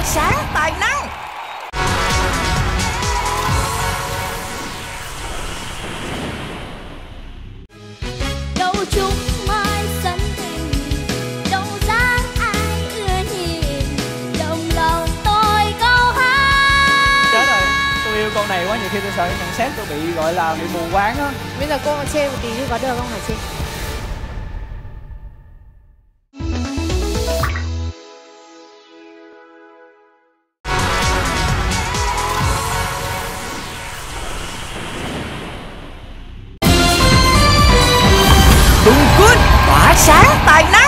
sáng tài năng. Đâu chúng mai sân tình, đâu dáng ai ưa nhìn, đồng lòng tôi câu hát. Chết rồi, tôi yêu con này quá, nhiều khi tôi sợ nhận xét tôi bị gọi là bị mù quáng á. Bây giờ cô chê một tí có được không hả chị? Tùng Good tỏa sáng tài năng.